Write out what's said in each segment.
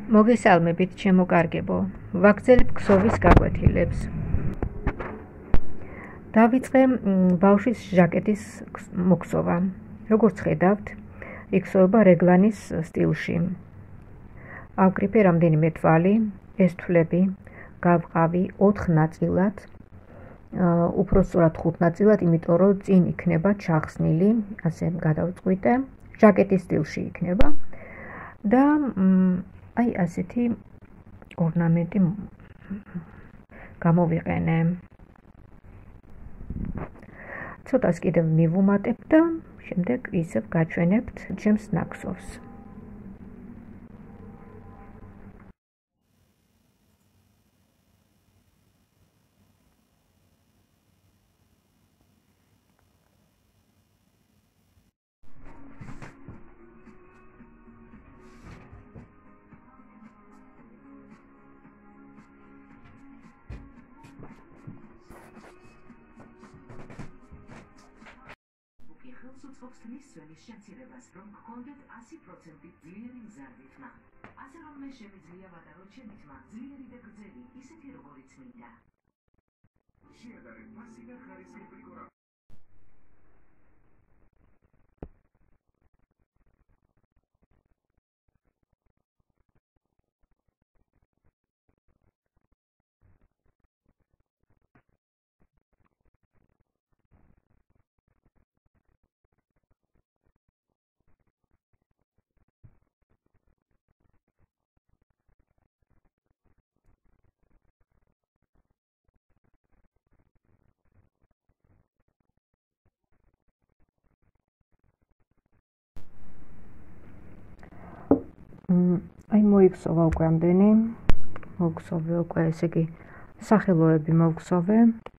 მოგესალმებით, ჩემო კარგებო. ვაგრძელებ ქსოვის გაკვეთილებს. დავიწყე ბავშვის ჟაკეტის მოქსოვა. როგორც ხედავთ, იქსოვება რეგლანის სტილში. ავკრიფე რამდენიმე თვალი, ეს თვლები გავყავი 4 ნაწილად, უпросторად 5 ნაწილად, იმიტომ რომ წინ იქნება ჩახსნილი, ასე გადავწყვიტე, ჟაკეტის სტილში იქნება და აი ასეთი ორნამენტი გამოვიყენე. ცოტას კიდევ მივუმატებ და შემდეგ ისევ გაჩვენებთ ჩემს ნაქსოვს. უწყობს მისვენის შემცირებას, რომ გქონდეთ 100% ძლიერი მზარდითმა. ასე რომ მე შემიძლია ვატაროთ ჩემი თმა ძლიერი და გრძელი, ისეთი როგორიც მინდა. შეადარეთ ფასი და ხარისხი ბრიკორა. აი მოიქსოვა უკვე ამდენი, მოვქსოვე უკვე, ესე იგი, სახელოები მოვქსოვე.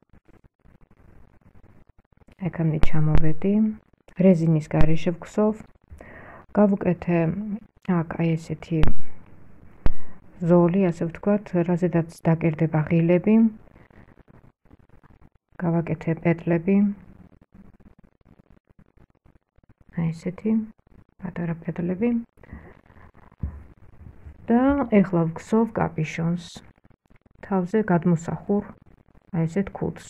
აქამდე ჩამოვედი, რეზინის გარეშე ვქსოვ. გავუკეთე აქ აი ესეთი ზოლი, ასე ვთქვათ, რაზედაც დაკერდება ღილები. გავაკეთე პეტლები. აი ესეთი პატარა პეტლები. და ეხლა ვქსოვ კაპიშონს. თავზე გადმოსახურ აი ესეთ ქუდს.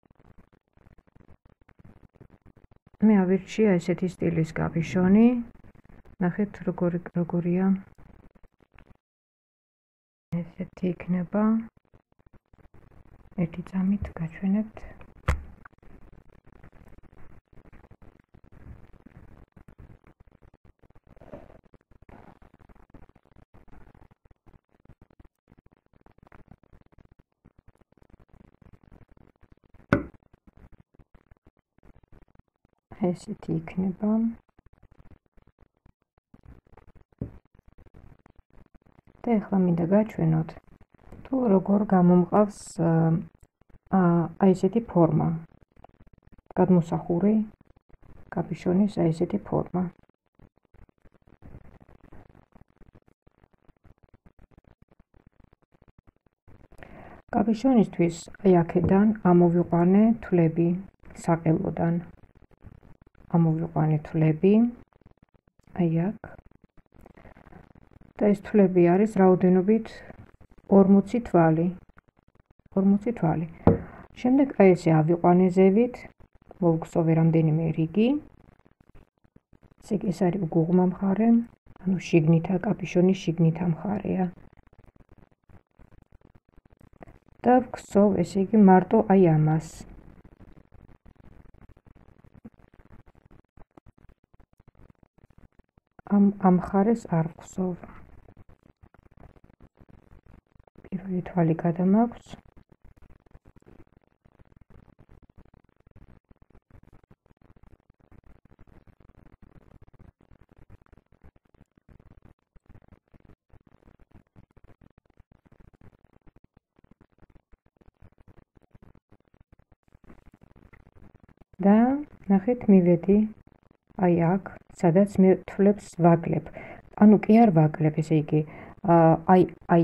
მე ავირჩია ესეთი სტილის კაპიშონი. ნახეთ როგორია. ესეთი იქნება. ერთი წამით გაჩვენებთ. ესეთი იქნება. და ეხლა მინდა გაჩვენოთ, თუ როგორ გამომყავს აი ესეთი ფორმა. გადმოსახური კაპიშონის აი ესეთი ფორმა. კაპიშონისთვის აი აქედან ამოვიყვანე თვლები საყელოდან. ამოვიყვანე თვლები, აი აქ. და ეს თვლები არის რაოდენობით 40 თვალი. 40 თვალი. შემდეგ აი ესე ავიყვანე ზევით, მოვგზავნე რამდენიმე რიგი. ეს არის უგუღმა მხარე, ანუ შიგნითა, კაპიშონის შიგნითა მხარეა. და ვგზავ, ესე იგი, მარტო აი ამას. ამ მხარეს არ ვგზავ. პირველი თვალი გადამაქვს. და ნახეთ, მივედი აი აქ, სადაც მე თვლებს ვაკლებ. ანუ კი არ ვაკლებ, ესე იგი, აი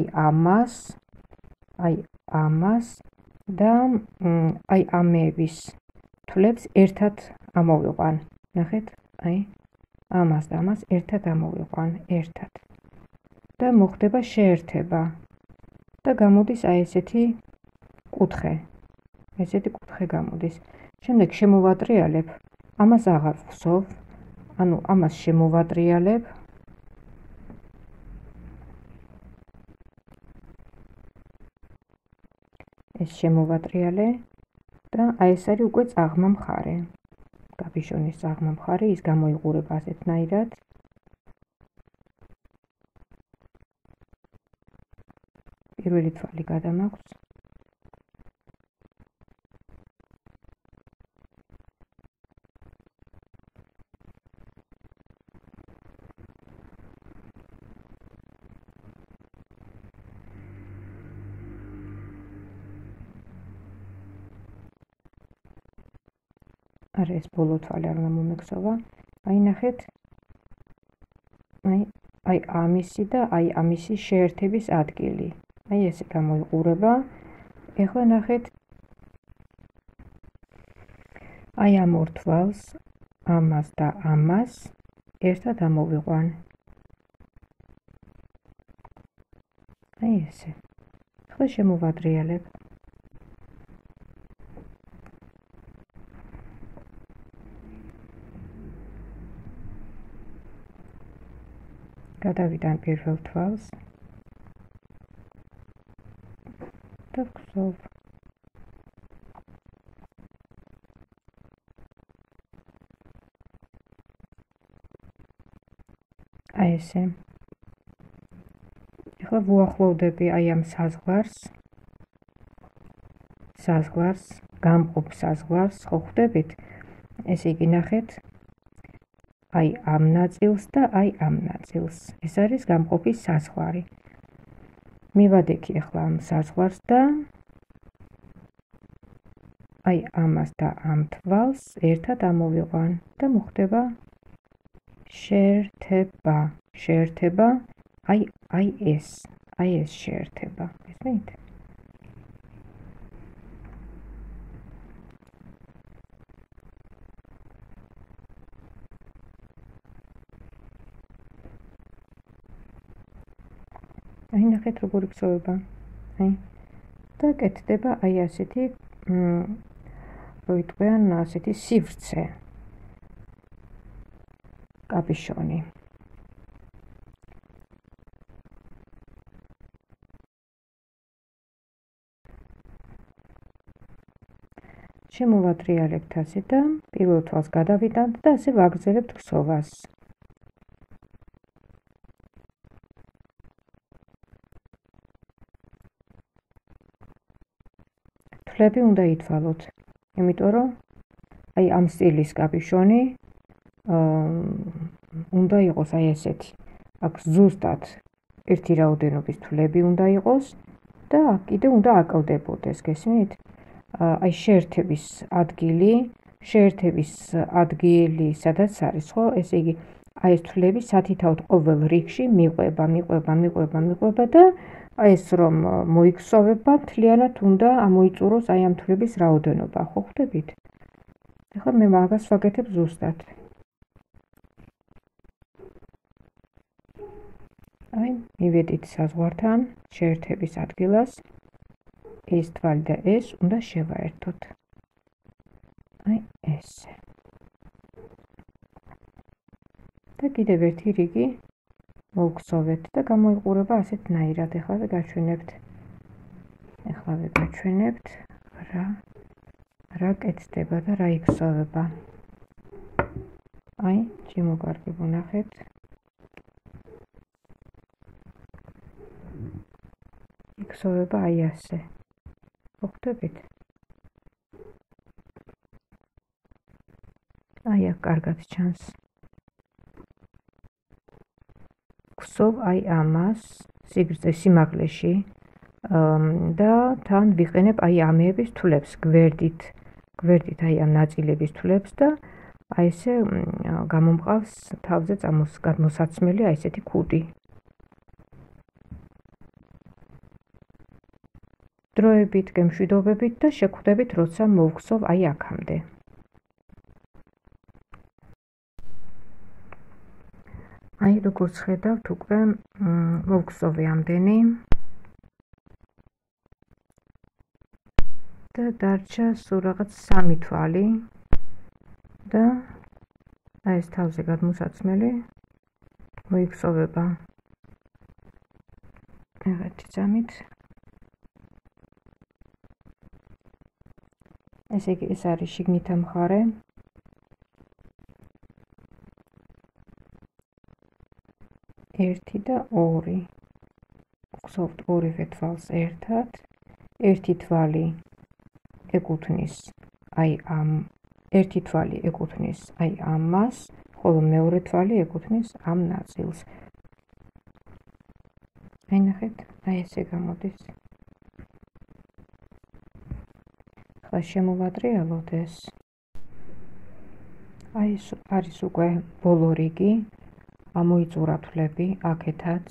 ამას და აი ამების თვლებს ერთად ამოვიყვან. ნახეთ, აი ამას და ამას ერთად ამოვიყვან, ერთად. და მოხდება შეერთება და გამოდის აი ესეთი კუთხე. ესეთი კუთხე გამოდის. შემდეგ შემოვატრიალებ, ამას აღარ ვხსოვ, ანუ ამას შემოვატრიალებ. ეს შემოვატრიალე და აი ეს არის უკვე წაღმა მხარე. კაბიშონის წაღმა მხარე, ის გამოიყურება ასეთნაირად. პირველი თვალი გადამაქვს. არა, ეს ბოლო თვალი არ უნდა მომექცევა. აი ნახეთ, აი ამისი და აი ამისი შეერთების ადგილი. აი ესე გამოიყურება. ეხლა ნახეთ, აი ამ ორ თვალს, ამას და ამას ერთად ამოვიყვან. აი ესე. ეხლა შემოვატრიალებ. გადავიდან პირველ თვალს და ვგზავ. აი ესე. ეხლა ვუახლოვდები აი ამ საზღვარს, გამყოფ საზღვარს, ხო ხვდებით? ესე იგი ნახეთ, აი ამ ნაწილს და აი ამ ნაწილს. ეს არის გამყოფის საზღვარი. მივადექი ახლა ამ საზღვარს და აი ამას და ამ თვალს ერთად ამოვიყვან და მოხდება შეერთება, აი ეს შეერთება. გესმით? აი ნახეთ როგორ იქცევა. აი და კეთდება აი ასეთი როიტყვიან ასეთი სივრცე. კაბიშონი. შემოვატრიალებთ ასე და პირველ თვალს გადავიტანთ და ასე ვაგრძელებთ ქსოვას. თვლები უნდა ითვალოთ, იმიტომ რომ აი ამ სტილის კაბიშონი უნდა იყოს აი ესეთი. აქ ზუსტად ერთი რაოდენობის თვლები უნდა იყოს და აქ კიდე უნდა აკლდებოდეს, გესმით? აი შეერთების ადგილი, სადაც არის, ხო? ესე იგი, აი ეს თვლები სათითაოდ ყოველ რიგში მიყვება და აი ეს რომ მოიქსოვება, მთლიანად უნდა ამოიწუროს აი ამ თვლების რაოდენობა, ხო ხვდებით? ეხლა მე მაგას ვაკეთებ ზუსტად. აი, მივედით საზღვართან, შეერთების ადგილას. ეს თვალი და ეს უნდა შევაერთოთ. აი ესე. და კიდევ ერთი რიგი მოვგზავნეთ და გამოიყურება ასეთნაირად. ეხლავე გაჩვენებთ. რა კეთდება და რა იქცევება. აი, ჩიმოგარგი ვნახეთ. იქცევება აი ასე. ხვდებით? აი აქ კარგად ჩანს. ვგზავ აი ამას სიგრძე სიმაღლეში და თან ვიყენებ აი ამეების თვლებს გვერდით აი ამ ნაწილების თვლებს და აი ესე გამომყავს თავზე გამოსაცმელი აი ესეთი ქუდი. დროებით, გემშვიდობებით და შეგხვდებით, როცა მოვგზავ აი აქამდე. აი აი, როგორც ხედავთ, უკვე მოვგზოვე ამდენი და დარჩა სულ რაღაც 3 თვალი და აი ეს თავზე გადმოსაცმელი მოიგზოვება. ეგეთი ძამით. ესე იგი, ეს არის შიგნითა მხარე. ერთი და ორი. გხსოვთ ორივე თვალს ერთად. ერთი თვალი ეკუთვნის აი ამ ერთი თვალი ეკუთვნის აი ამას, ხოლო მეორე თვალი ეკუთვნის ამ ნაწილს. აი ნახეთ, აი ესე გამოდის. ახლა შემოვატრიალოთ ეს. აი ეს არის უკვე ბოლო რიგი. ამოიწურა თვლები აქეთაც.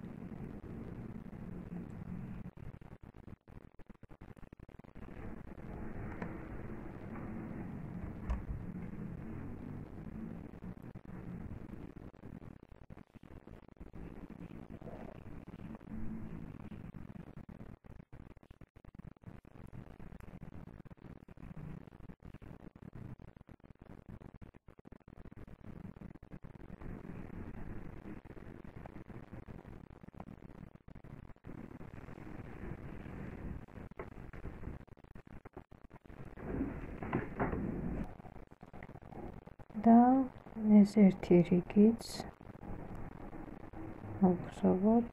და ეს ერთი რიგიც მოვგზავნოთ.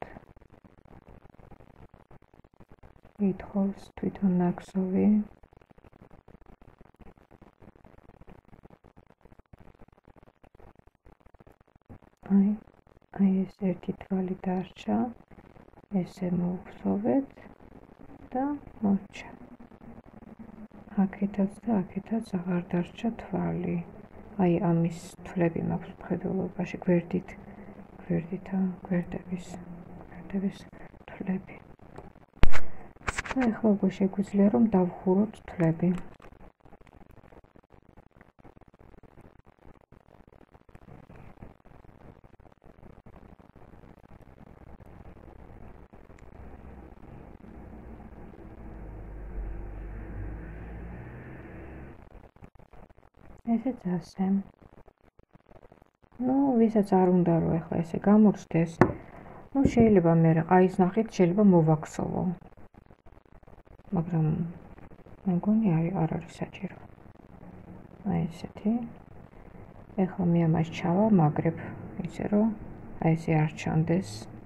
ითხოვს თვითონ ნაკსოვი. აი ეს ერთი თვალი დარჩა. ესე მოვგზავნეთ და მოჩა. აქეთაც და აქეთაც აღარ დარჩა თვალი. აი ამის თვლები მაქვს მხედველობაში გვერდების თვლები. და ახლა უკვე შეგვიძლია რომ დავხუროთ თვლები. ესეც ასე. ვისაც არ უნდა რომ ახლა ესე გამოჩნდეს, შეიძლება მე აის ნახით შეიძლება მოვაქსოვო. მაგრამ მეგონი არ არის საჭირო. აი ესეთი. ახლა მე ამას ჩავა, მაგრებ, ისე რომ აი ესე არ ჩანდეს.